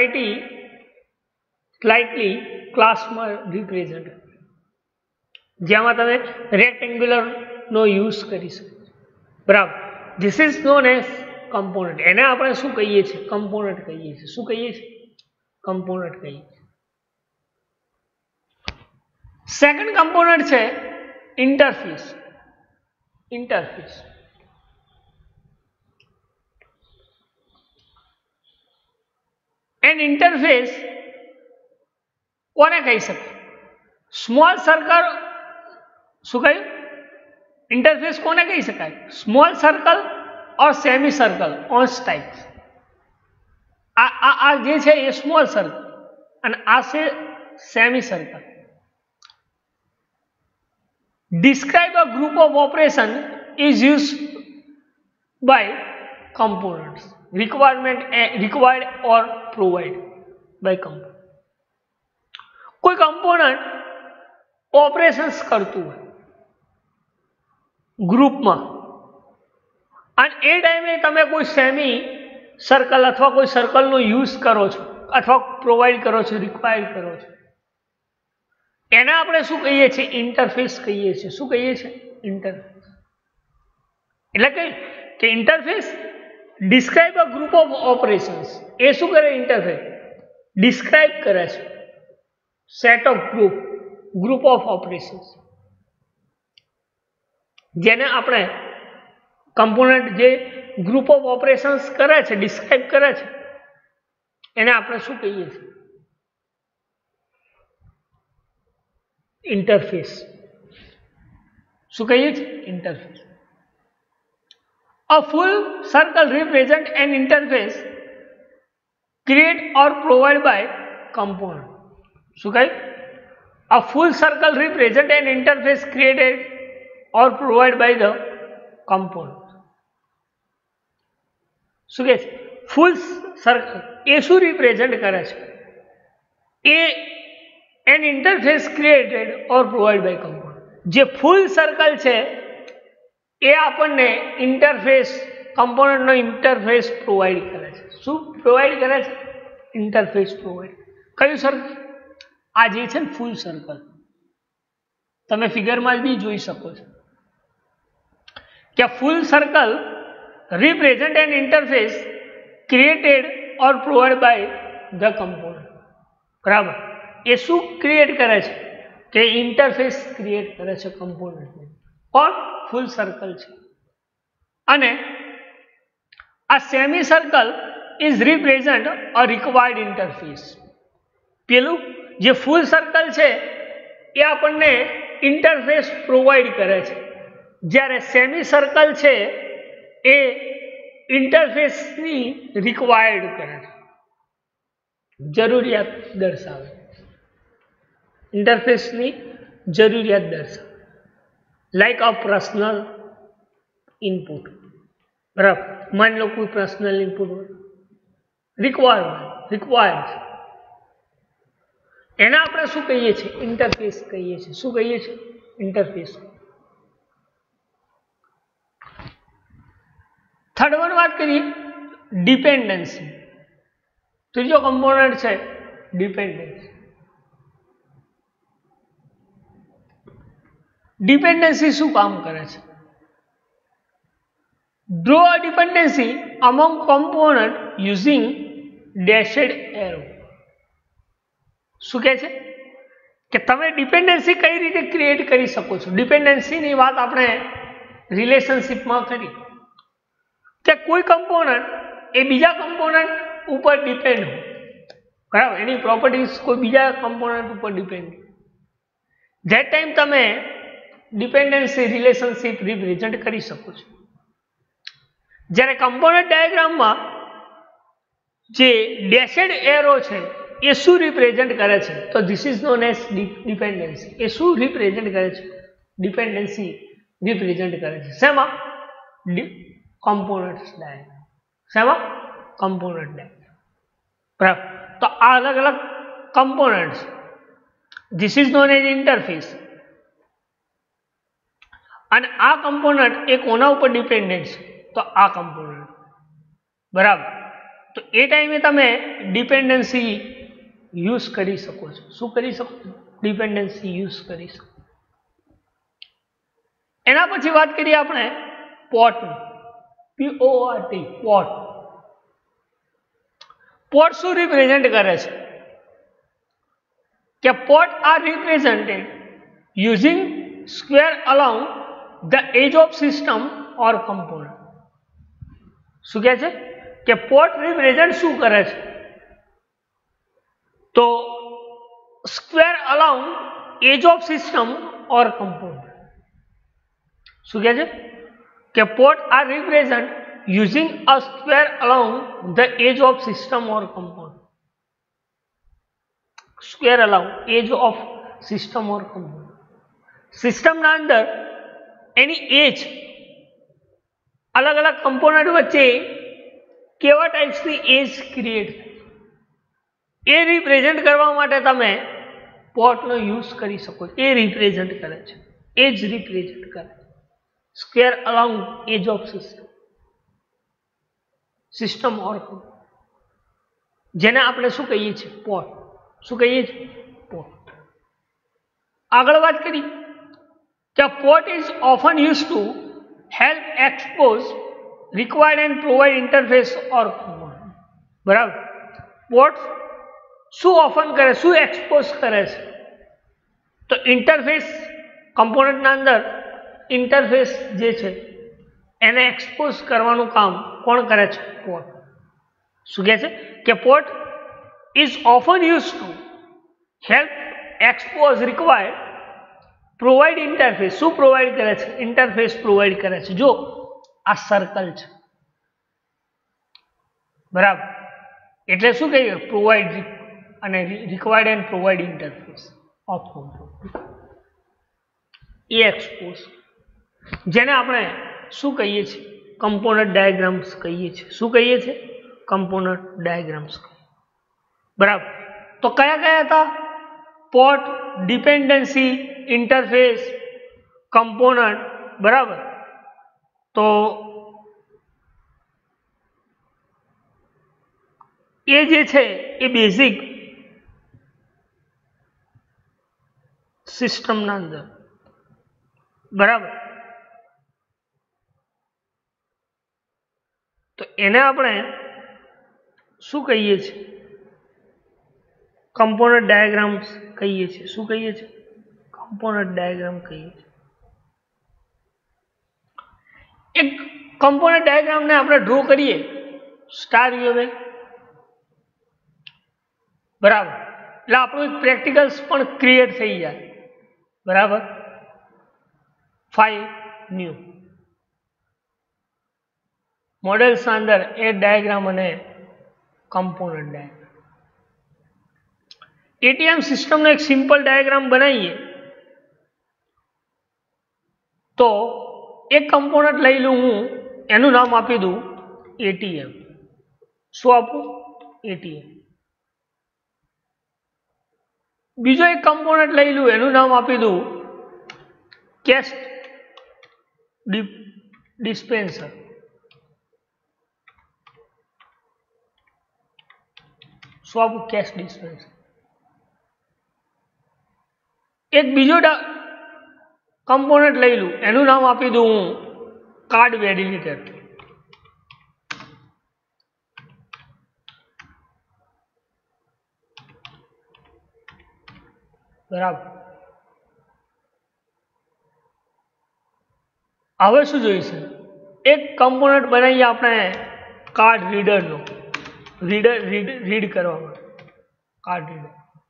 સ્લાઇટલી ક્લાસમાં રિપ્રેઝન્ટ, જેમાં તમે રેક્ટેન્ગ્યુલર નો યુઝ કરી શકો. બરાબર. This is known as component. એને આપણે શું કહીએ છીએ? કમ્પોનન્ટ કહીએ છીએ. શું કહીએ છીએ? કમ્પોનન્ટ કહીએ છીએ. સેકન્ડ કમ્પોનન્ટ છે ઇન્ટરફેસ. ઇન્ટરફેસ. એન ઇન્ટરફેસ કોને કહી શકાય? Small circle. શું કહ્યું? ઇન્ટરફેસ કોને કહી શકાય? Small circle or semi circle on types. આ જે છે એ સ્મોલ સર્કલ અને આ છે semi circle. Describe a group of operation is used by components required or provided by component. કોઈ કમ્પોનન્ટ ઓપરેશન્સ કરતું હોય ગ્રુપમાં અને એ ટાઈમે તમે કોઈ સેમી સર્કલ અથવા કોઈ સર્કલનો યુઝ કરો છો અથવા પ્રોવાઈડ કરો છો, રિક્વાયર્ડ કરો છો, એને આપણે શું કહીએ છીએ? ઇન્ટરફેસ કહીએ છીએ. શું કહીએ છીએ? ઇન્ટરફેસ. એટલે કે interface describe a group of operations. એ શું કરે? ઇન્ટરફેસ ડિસ્ક્રાઇબ કરે છે set of group of operations, જેને આપણે કમ્પોનન્ટ જે ગ્રુપ ઓફ ઓપરેશન્સ કરે છે, ડિસ્ક્રાઇબ કરે છે, એને આપણે શું કહીએ છીએ? ઇન્ટરફેસ. શું કહીએ છીએ? Interface. A full circle represent an interface created or provided by component. શું કહે? A full circle represent an interface created or provided by the component. શું કહે છે? ફૂલ સર્કલ એ શું રિપ્રેઝન્ટ કરે છે? એ an interface created or provide by component. જે ફૂલ સર્કલ છે એ આપણને ઇન્ટરફેસ, કમ્પોનન્ટનો ઇન્ટરફેસ પ્રોવાઈડ કરે છે. શું પ્રોવાઈડ કરે છે? Interface provide. કયું સર્કલ? આ જે છે ને ફૂલ સર્કલ, તમે ફિગરમાં બી જોઈ શકો છો કે full circle represent an interface created or provided by the component. બરાબર. એ શું ક્રિએટ કરે છે? કે ઇન્ટરફેસ ક્રિએટ કરે છે કમ્પોનન્ટને. કોણ? ફૂલ સર્કલ છે. અને આ semi circle is represent a required interface. પેલું જે ફૂલ સર્કલ છે એ આપણને ઇન્ટરફેસ પ્રોવાઈડ કરે છે, જ્યારે સેમી સર્કલ છે એ ઇન્ટરફેસની રિક્વાયર્ડ કરે છે, જરૂરિયાત દર્શાવે. ઇન્ટરફેસની જરૂરિયાત દર્શાવે. Like a personal input. બરાબર. માની લો કોઈ પર્સનલ ઇનપુટ હોય, રિક્વાયર્ડ છે, એને આપણે શું કહીએ છીએ? ઇન્ટરફેસ કહીએ છીએ. શું કહીએ છીએ? ઇન્ટરફેસ. થર્ડ વન વાત કરીએ ડિપેન્ડન્સી. ત્રીજો કમ્પોનન્ટ છે ડિપેન્ડન્સી. ડિપેન્ડન્સી શું કામ કરે છે? Draw a dependency among component using dashed arrow. શું કહે છે? કે તમે ડિપેન્ડન્સી કઈ રીતે ક્રિએટ કરી શકો છો? ડિપેન્ડન્સીની વાત આપણે રિલેશનશિપમાં કરી કે કોઈ કમ્પોનન્ટ એ બીજા કમ્પોનન્ટ ઉપર ડિપેન્ડ હોય. બરાબર. એની પ્રોપર્ટીઝ કોઈ બીજા કમ્પોનન્ટ ઉપર ડિપેન્ડ. ધેટ ટાઈમ તમે ડિપેન્ડન્સી રિલેશનશિપ રિપ્રેઝન્ટ કરી શકો છો. જ્યારે કમ્પોનન્ટ ડાયાગ્રામમાં જે ડેશેડ એરો છે એ શું રિપ્રેઝન્ટ કરે છે? તો this is known as dependency. એ શું રિપ્રેઝન્ટ કરે છે? ડિપેન્ડન્સી રિપ્રેઝન્ટ કરે છે. શેમાં? Component diagram. શેમાં? Component diagram. બરાબર. તો આ અલગ અલગ component. This is known as interface. અને આ કમ્પોનન્ટ એ કોના ઉપર ડિપેન્ડન્ટ છે? તો આ કમ્પોનન્ટ. બરાબર. તો એ ટાઈમે તમે ડિપેન્ડન્સી યુઝ કરી શકો છો. શું કરી શકો? ડિપેન્ડન્સી યુઝ કરી શકો. એના પછી વાત કરીએ આપણે પોર્ટની. PORT. પોર્ટ. પોર્ટ શું રિપ્રેઝન્ટ કરે છે? કે port are represented using square along the edge of system or component. શું કહે છે કે પોર્ટ રિપ્રેઝન્ટ શું કરે છે? તો square around edge of system or component. શું કહે છે કે port are represent using a square around the edge of system or component. Square around edge of system or component. સિસ્ટમના અંદર એની એજ અલગ અલગ કમ્પોનન્ટ વચ્ચે કેવા ટાઈપ્સની એજ ક્રિએટ થાય એ રિપ્રેઝન્ટ કરવા માટે તમે પોર્ટનો યુઝ કરી શકો. એ રિપ્રેઝન્ટ કરે છે, એજ રિપ્રેઝન્ટ કરે છે. Square around edge of system or component, જેને આપણે શું કહીએ છીએ? પોર્ટ. શું કહીએ છીએ? પોર્ટ. આગળ વાત કરી કે port is often use to help expose required and provide interface or component. બરાબર. પોર્ટ શું ઓફન કરે, શું એક્સપોઝ કરે છે? તો ઇન્ટરફેસ, કમ્પોનન્ટના અંદર ઇન્ટરફેસ જે છે એને એક્સપોઝ કરવાનું કામ કોણ કરે છે? પોર્ટ. શું કહે છે કે port is often use to help expose required provide interface. શું પ્રોવાઇડ કરે છે? ઇન્ટરફેસ પ્રોવાઇડ કરે છે. જો આ સર્કલ છે, બરાબર, એટલે શું કહીએ? પ્રોવાઇડ અને required and provide interface of component. એ એક્સપોઝ, જેને આપણે શું કહીએ છીએ? કમ્પોનન્ટ ડાયાગ્રામ્સ કહીએ છીએ. શું કહીએ છીએ? Component diagrams. બરાબર. તો કયા કયા હતા? Port, dependency, interface, component. બરાબર. તો એ જે છે એ બેઝિક સિસ્ટમના અંદર, બરાબર, તો એને આપણે શું કહીએ છીએ? કમ્પોનન્ટ ડાયાગ્રામ્સ કહીએ છીએ. શું કહીએ છીએ? કમ્પોનન્ટ ડાયાગ્રામ કહીએ છીએ. એક કમ્પોનન્ટ ડાયાગ્રામને આપણે ડ્રો કરીએ સ્ટાર યુએમએલ, બરાબર, એટલે આપણું એક પ્રેક્ટિકલ્સ પણ ક્રિએટ થઈ જાય. બરાબર. 5 ન્યૂ મોડેલ્સના અંદર એ ડાયાગ્રામ અને કમ્પોનન્ટ ડાયાગ્રામ. એટીએમ સિસ્ટમનો એક સિમ્પલ ડાયાગ્રામ બનાવીએ તો એક કમ્પોનન્ટ લઈ લઉં હું, એનું નામ આપી દઉં એટીએમ. શું આપું? એટીએમ. બીજો એક કમ્પોનન્ટ લઈ લઉં, એનું નામ આપી દઉં કેશ ડિસ્પેન્સર. શું આપું? Cash dispenser. એક બીજો કમ્પોનન્ટ લઈ લઉં, એનું નામ આપી દઉં હું કાર્ડ વેલિડેટર. બરાબર. હવે શું જોઈશે? એક કમ્પોનન્ટ બનાવીએ આપણે કાર્ડ રીડરનો, રીડ કરવા માટે કાર્ડ રીડર.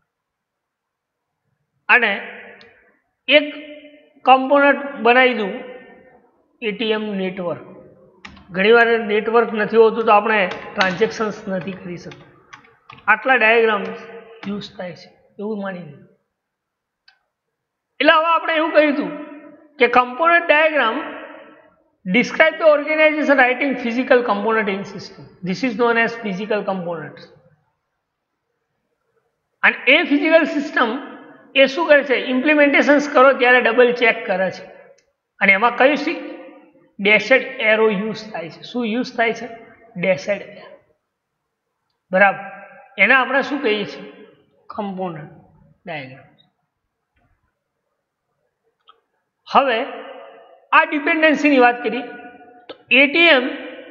અને એક કમ્પોનન્ટ બનાવી દઉં એટીએમ નેટવર્ક. ઘણીવાર નેટવર્ક નથી હોતું તો આપણે ટ્રાન્ઝેક્શન્સ નથી કરી શકતા. આટલા ડાયાગ્રામ્સ યુઝ થાય છે એવું માની લઈએ. એટલે હવે આપણે એવું કહ્યું હતું કે component diagram describe the organization writing physical component in system. This is known as physical components. અને એ ફિઝિકલ સિસ્ટમ એ શું કરે છે? ઇમ્પ્લિમેન્ટેશન્સ કરો ત્યારે ડબલ ચેક કરે છે. અને એમાં કયું ડેશેડ એરો યુઝ થાય છે? શું યુઝ થાય છે? Dashed arrow. બરાબર. એને આપણે શું કહીએ છીએ? Component diagram. હવે આ ડિપેન્ડન્સીની વાત કરી તો એટીએમ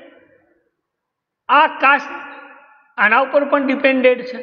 આ કાસ્ટ આના ઉપર પણ ડિપેન્ડેડ છે,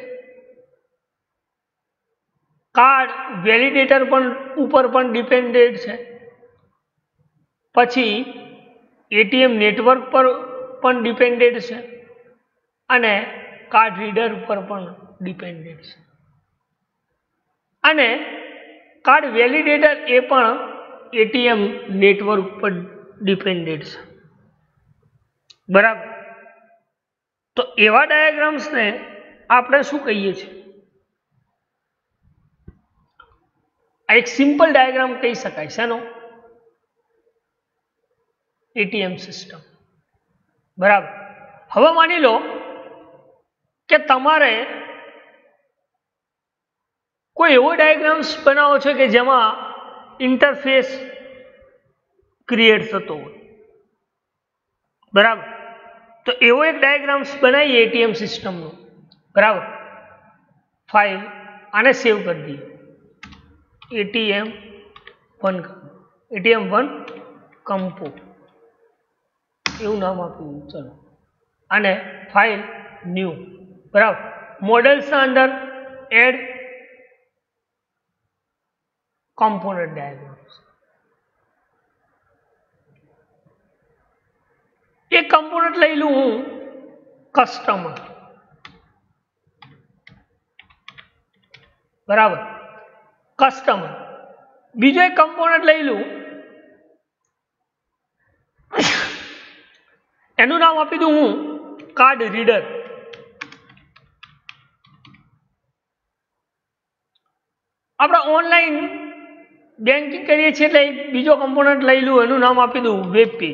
કાર્ડ વેલિડેટર પણ ઉપર પણ ડિપેન્ડેડ છે, પછી એટીએમ નેટવર્ક પર પણ ડિપેન્ડેડ છે અને કાર્ડ રીડર પર પણ ડિપેન્ડેડ છે અને કાર્ડ વેલિડેટર એ પણ એટીએમ નેટવર્ક પર ડિપેન્ડેડ છે. બરાબર. તો એવા ડાયાગ્રામ્સને આપણે શું કહીએ છીએ? આ એક સિમ્પલ ડાયાગ્રામ કહી શકાય છે. ATM system. બરાબર. હવે માની લો કે તમારે કોઈ એવો ડાયાગ્રામ્સ બનાવો છે કે જેમાં ઇન્ટરફેસ ક્રિએટ થતો હોય. બરાબર. તો એવો એક ડાયાગ્રામ્સ બનાવીએ એટીએમ સિસ્ટમનો. બરાબર. ફાઇલ આને સેવ કરી દઈએ. ATM1 કંપો એવું નામ આપ્યું. ચલો અને ફાઇલ ન્યૂ. બરાબર. મોડેલ્સના અંદર એડ કોમ્પોનન્ટ ડાયાગ્રામ્સ. એક કમ્પોનન્ટ લઈ લઉં હું કસ્ટમર. બરાબર. કસ્ટમર. બીજો એક કમ્પોનન્ટ લઈ લઉં, એનું નામ આપી દઉં હું કાર્ડ રીડર. આપણે ઓનલાઈન બેન્કિંગ કરીએ છીએ એટલે બીજો કમ્પોનન્ટ લઈ લઉં, એનું નામ આપી દઉં વેબ પેજ.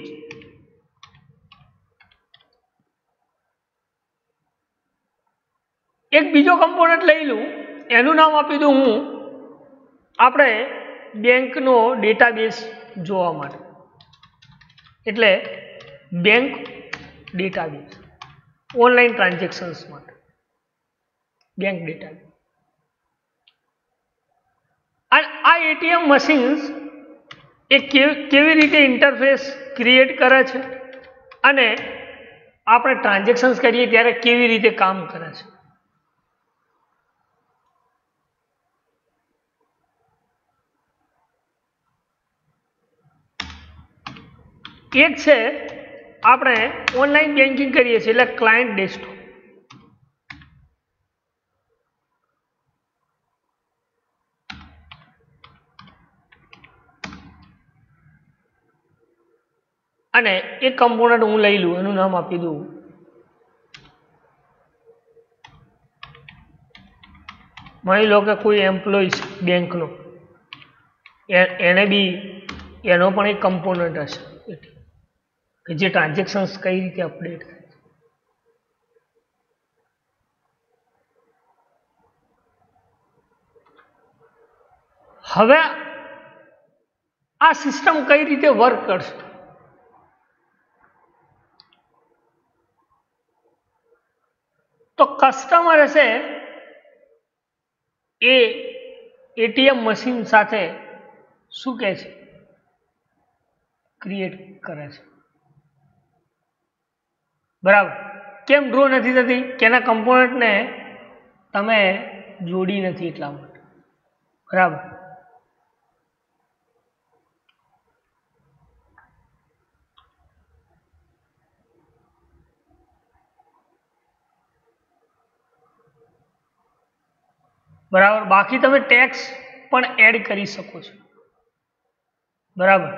એક બીજો કમ્પોનન્ટ લઈ લઉં, એનું નામ આપી દઉં હું આપણે બેંકનો ડેટાબેઝ જોવા માટે, એટલે બેંક ડેટાબેઝ ઓનલાઈન ટ્રાન્ઝેક્શન્સ માટે બેંક ડેટાબેઝ. અને આ એટીએમ મશીન્સ એ કેવી રીતે ઇન્ટરફેસ ક્રિએટ કરે છે અને આપણે ટ્રાન્ઝેક્શન્સ કરીએ ત્યારે કેવી રીતે કામ કરે છે. એક છે આપણે ઓનલાઈન બેન્કિંગ કરીએ છીએ એટલે ક્લાયન્ટ ડેસ્કટોપ. અને એક કમ્પોનન્ટ હું લઈ લઉં, એનું નામ આપી દઉં માની લો કે કોઈ એમ્પ્લોય છે બેંકનો, એને બી એનો પણ એક કમ્પોનન્ટ હશે કે જે ટ્રાન્ઝેક્શન્સ કઈ રીતે અપડેટ થાય. હવે આ સિસ્ટમ કઈ રીતે વર્ક કરશે? તો કસ્ટમર હશે એ એટીએમ મશીન સાથે શું કહે છે? ક્રિએટ કરે છે. બરાબર. કેમ ડ્રો નથી થતી? કે એના કમ્પોનન્ટને તમે જોડી નથી એટલા માટે. બરાબર. બરાબર. બાકી તમે ટેક્સ પણ એડ કરી શકો છો. બરાબર.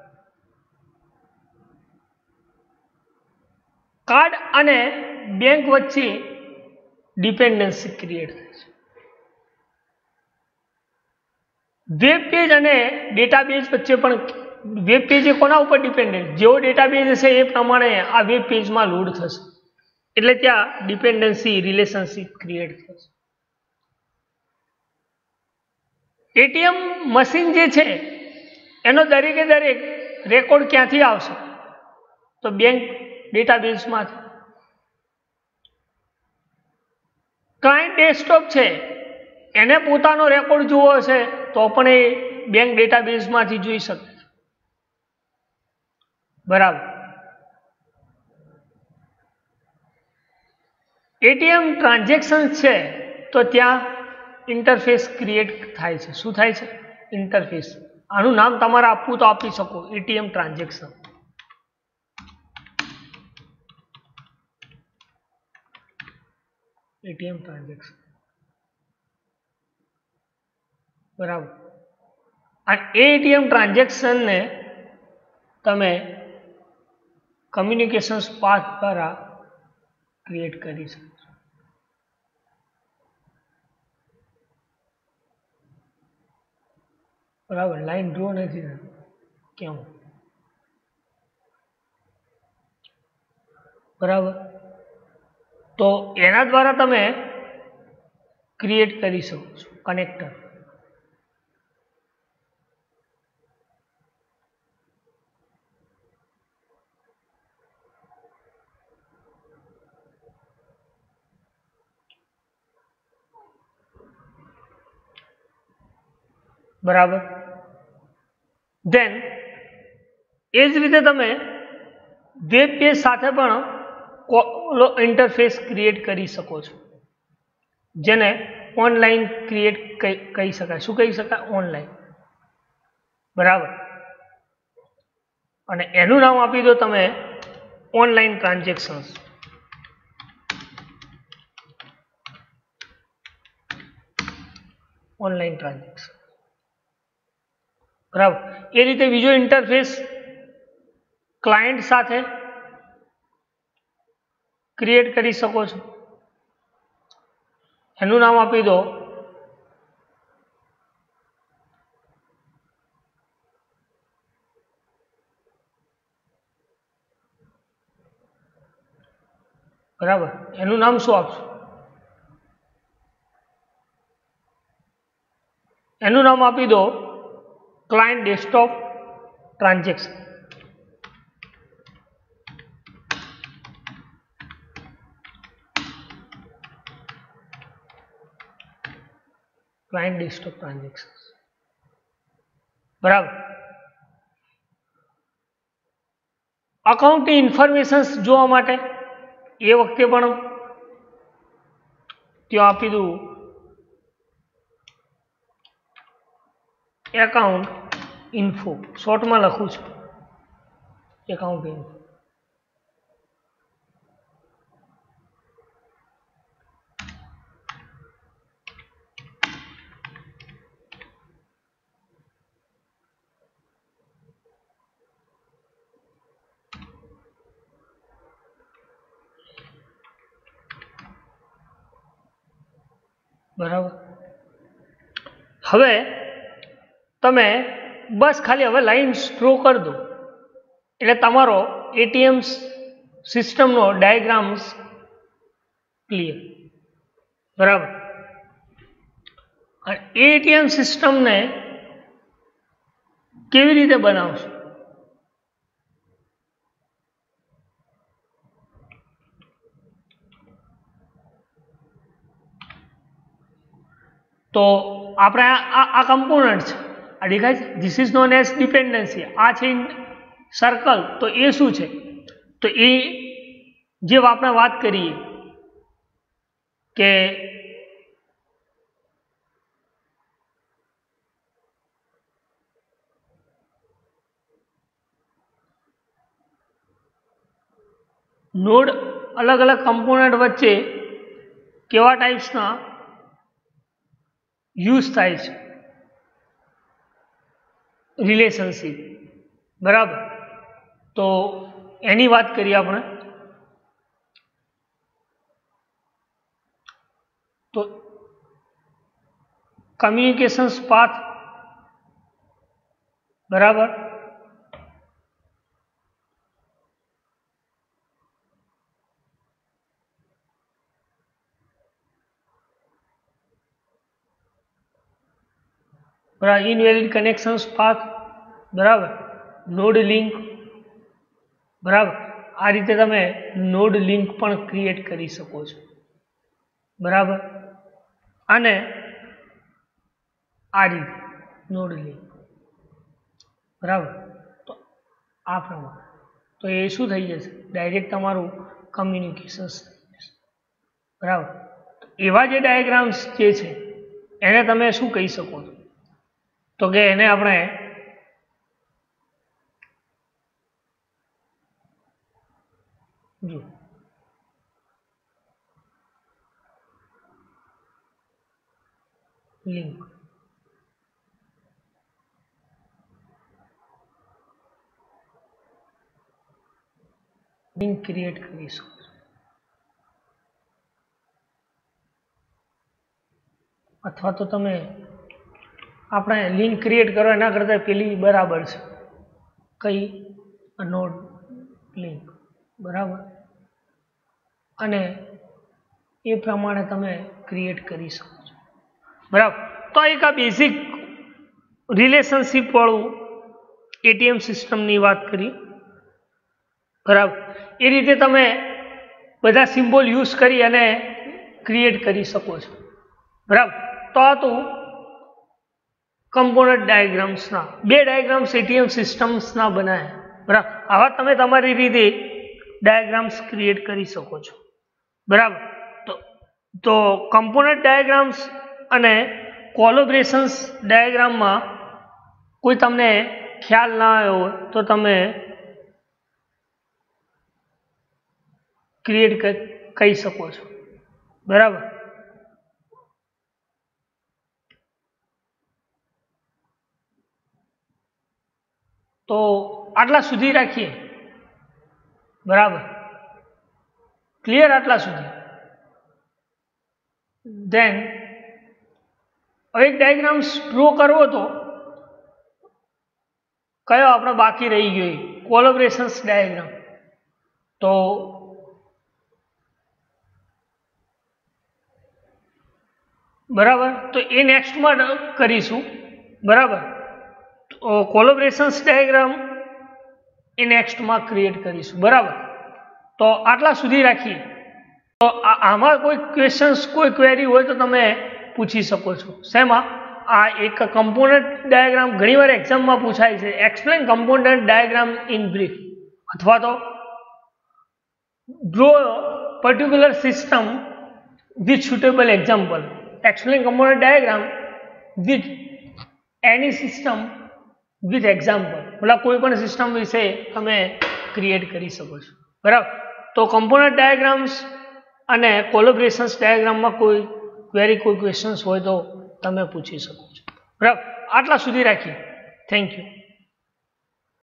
કાર્ડ અને બેંક વચ્ચે ડિપેન્ડન્સી ક્રિએટ થાય છે. વેબ પેજ અને ડેટાબેઝ વચ્ચે પણ વેબ પેજ એ કોના ઉપર ડિપેન્ડન્ટ? જેવો ડેટાબેઝ હશે એ પ્રમાણે આ વેબ પેજમાં લોડ થશે, એટલે ત્યાં ડિપેન્ડન્સી રિલેશનશિપ ક્રિએટ થશે. એટીએમ મશીન જે છે એનો દરેકે દરેક રેકોર્ડ ક્યાંથી આવશે? તો બેંક ડેટાબેઝમાંથી. ક્લાયન્ટ ડેસ્કટોપ છે એને પોતાનો રેકોર્ડ જોવો હશે તો પણ એ બેંક ડેટાબેઝમાંથી જોઈ શકે. બરાબર. એટીએમ ટ્રાન્ઝેક્શન છે તો ત્યાં ઇન્ટરફેસ ક્રિએટ થાય છે. શું થાય છે? ઇન્ટરફેસ. આનું નામ તમારે આપવું તો આપી શકો, એટીએમ ટ્રાન્ઝેક્શન. એટીએમ ટ્રાન્ઝેક્શન બરાબર. અને એ એટીએમ ટ્રાન્ઝેક્શનને તમે કમ્યુનિકેશન્સ પાથ દ્વારા ક્રિએટ કરી શકો છો. બરાબર, લાઈન ડ્રો નથી થતી કેમ? બરાબર, તો એના દ્વારા તમે ક્રિએટ કરી શકો છો કનેક્ટર. બરાબર, ધેન એ જ રીતે તમે વેબ પેજ સાથે પણ ઇન્ટરફેસ ક્રિએટ કરી શકો છો, જેને ઓનલાઈન ક્રિએટ કહી શકાય. શું કહી શકાય? ઓનલાઈન. બરાબર, અને એનું નામ આપી દો તમે ઓનલાઈન ટ્રાન્ઝેક્શન્સ. ઓનલાઈન ટ્રાન્ઝેક્શન બરાબર. એ રીતે બીજો ઇન્ટરફેસ ક્લાયન્ટ સાથે ક્રિએટ કરી શકો છો, એનું નામ આપી દો બરાબર. એનું નામ શું આપશો? એનું નામ આપી દો client desktop transaction. Client desktop transaction બરાબર. અકાઉન્ટની ઇન્ફોર્મેશન્સ જોવા માટે એ વખતે પણ ત્યાં આપી દઉં એકાઉન્ટ ઇન્ફો, શોર્ટમાં લખું છું એકાઉન્ટ ઇન્ફો. બરાબર, હવે તમે બસ ખાલી હવે લાઈન સ્ટ્રો કરી દો એટલે તમારો એટીએમ સિસ્ટમનો ડાયાગ્રામ્સ ક્લિયર. બરાબર, અને એટીએમ સિસ્ટમને કેવી રીતે બનાવશો? તો આપણે આ કમ્પોનન્ટ છે, આ દેખાય છે, this is known as dependency. આ છે સર્કલ. તો એ શું છે? તો એ જે આપણે વાત કરીએ કે નોડ અલગ અલગ કમ્પોનન્ટ વચ્ચે કેવા ટાઈપ્સના યુઝ થાય છે રિલેશનશીપ. બરાબર, તો એની વાત કરીએ આપણે. તો કમ્યુનિકેશન્સ પાથ બરાબર, ઇનવેલિડ કનેક્શન્સ પાથ બરાબર, નોડ લિંક બરાબર. આ રીતે તમે નોડ લિંક પણ ક્રિએટ કરી શકો છો. બરાબર, અને આ રીતે નોડ લિંક બરાબર. તો આ પ્રમાણે તો એ શું થઈ જશે? ડાયરેક્ટ તમારું કમ્યુનિકેશન્સ બરાબર. એવા જે ડાયાગ્રામ્સ જે છે એને તમે શું કહી શકો છો? તો કે એને આપણે જો લિંક ક્રિએટ કરીશું. અથવા તો તમે આપણે લિંક ક્રિએટ કરો એના કરતાં પેલી બરાબર છે, કઈ નોડ લિંક, બરાબર, અને એ પ્રમાણે તમે ક્રિએટ કરી શકો છો. બરાબર. તો એક આ બેઝિક રિલેશનશિપ વાળું એટીએમ સિસ્ટમની વાત કરી. બરાબર. એ રીતે તમે બધા સિમ્બોલ યુઝ કરી અને ક્રિએટ કરી શકો છો. બરાબર. તો આ તો કમ્પોનન્ટ ડાયાગ્રામ્સના બે ડાયાગ્રામ્સ એટીએમ સિસ્ટમ્સના બનાવ્યા. બરાબર. આવા તમે તમારી રીતે ડાયાગ્રામ્સ ક્રિએટ કરી શકો છો. બરાબર. તો કમ્પોનન્ટ ડાયાગ્રામ્સ અને કોલેબોરેશન્સ ડાયાગ્રામમાં કોઈ તમને ખ્યાલ ના આવ્યો હોય તો તમે ક્રિએટ કહી શકો છો. બરાબર. તો આટલા સુધી રાખીએ. બરાબર. ક્લિયર? આટલા સુધી. ધેન હવે એક ડાયાગ્રામ્સ ડ્રો કરવો તો કયો આપણે બાકી રહી ગયો? Collaborations diagram. તો બરાબર, તો એ નેક્સ્ટમાં કરીશું. બરાબર. તો કોલેબોરેશન્સ ડાયાગ્રામ એ નેક્સ્ટમાં ક્રિએટ કરીશું. બરાબર. તો આટલા સુધી રાખીએ. તો આમાં કોઈ ક્વેશ્ચન્સ, કોઈ ક્વેરી હોય તો તમે પૂછી શકો છો. શેમાં? આ એક કમ્પોનન્ટ ડાયાગ્રામ ઘણીવાર એક્ઝામમાં પૂછાય છે. Explain component diagram in brief, અથવા તો draw particular system with suitable example. Explain component diagram with any system with example. મતલબ કોઈ પણ સિસ્ટમ વિશે તમે ક્રિએટ કરી શકો છો. બરાબર. તો કમ્પોનન્ટ ડાયાગ્રામ્સ અને કોલેબોરેશન્સ ડાયાગ્રામમાં કોઈ ક્વેરી, કોઈ ક્વેશ્ચન્સ હોય તો તમે પૂછી શકો છો. બરાબર. આટલા સુધી રાખીએ. Thank you.